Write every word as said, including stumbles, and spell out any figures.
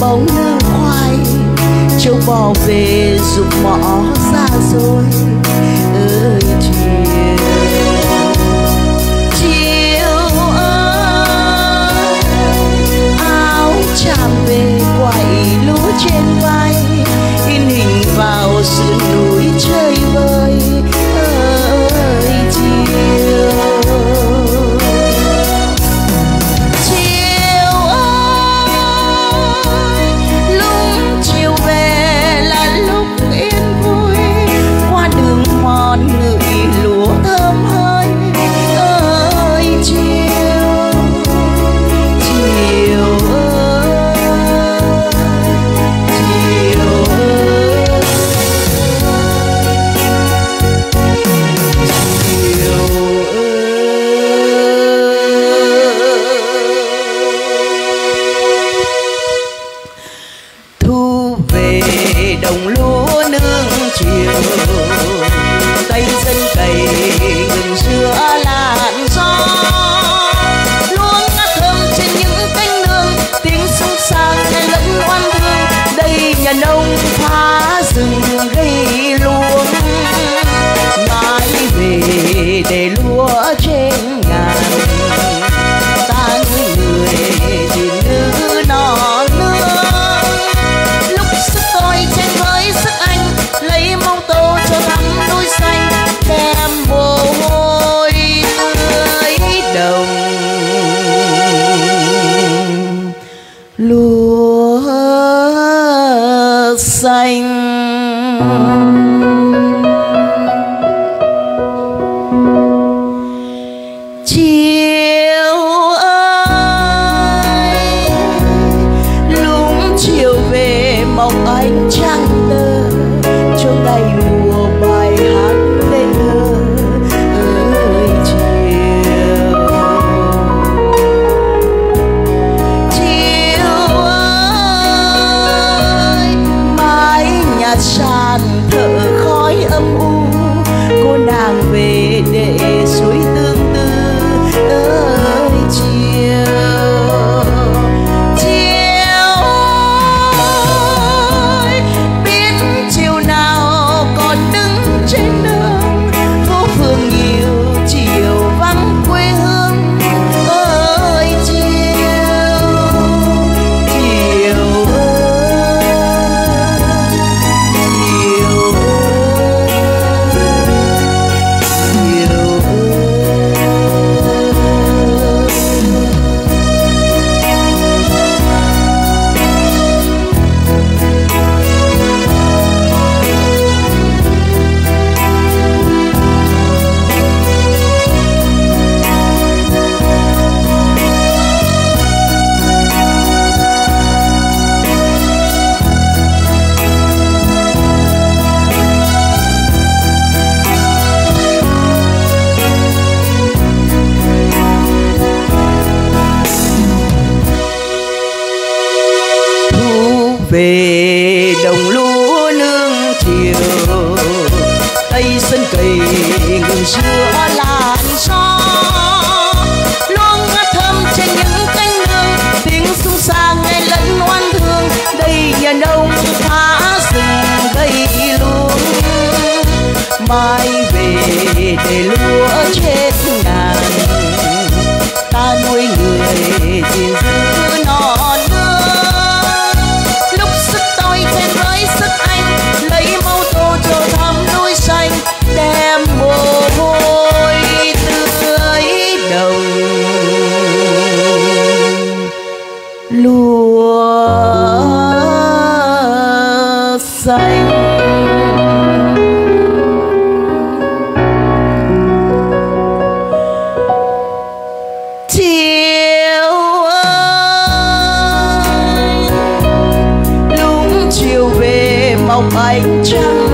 bóng nương khoai, châu bò về rụng mỏ ra rồi. Ơi chiều, chiều ơi, áo chàm về quậy lúa trên vai, in hình vào sườn núi chơi vơi. Ơi chiều, chiều ơi, lúc chiều về là lúc yên vui, qua đường mòn ngửi lúa thơm hơi. Ơi chiều, chiều ơi, chiều ơi, chiều ơi. Thu về đồng lúa nương chiều, tay dân cày ngừng giữa làn gió. Lúa ngát thơm trên những cánh nương, tiếng sông sang nghe lẫn oan thương. Đây nhà nông phá rừng gây luống, mãi về để lúa trên ngàn. Ta nuôi người thì nữ non nương, lúc sức tôi chen với sức anh, lấy mông tô cho thắm núi xanh, đem mồ hôi tưới đồng lúa xanh. Chiều ơi, lúc chiều về mong ánh trăng tơ, cho ngày mùa bài hát lên thơ. Ơi chiều, chiều ơi, mái nhà sàn thở khói âm u, cô nàng về để suối tương tư. Ơi chiều, chiều ơi, biết chiều nào còn đứng trên đường, phố phường nhiều chiều vắng quê hương. Ơi chiều, chiều ơi, chiều về đồng lúa nương chiều, tây sân cày ngừng giữa làn gió. Lúa ngát thơm trên những cánh nương, tiếng sung sang nghe lẫn oan thương. Đây nhà nông phá rừng gây luống, mai về để lúa chết ngàn. Ta nuôi người gìn giữ non nương, lúc sức tôi chen với sức anh, lấy mâu tô cho thắm núi xanh, đem mồ hôi tưới đồng lúa xanh. Chiều ơi, lúc chiều về mong ánh trăng